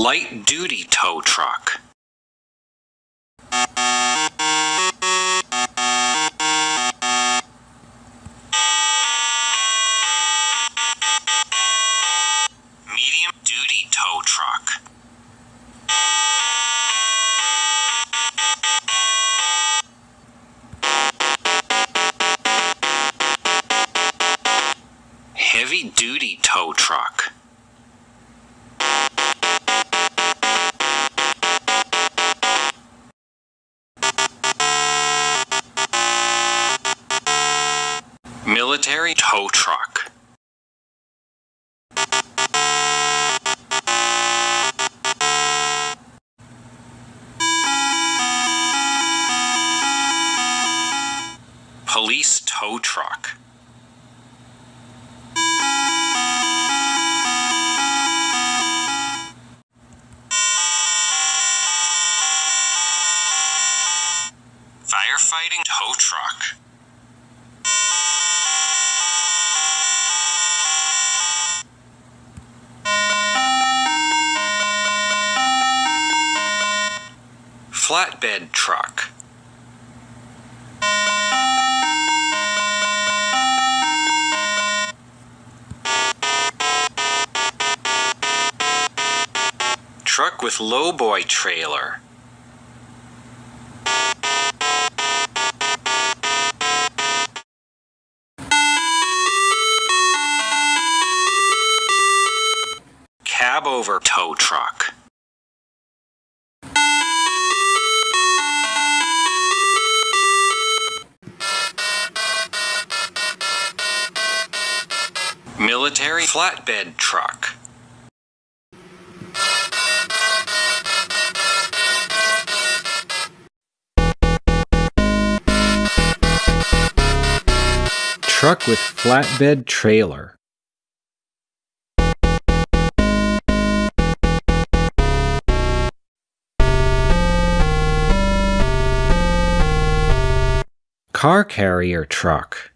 Light-duty tow truck. Medium-duty tow truck. Heavy-duty tow truck. Military tow truck. Police tow truck. Firefighting tow truck. Flatbed truck. Truck with lowboy trailer. Cab-over tow truck. Military flatbed truck. Truck with flatbed trailer. Car carrier truck.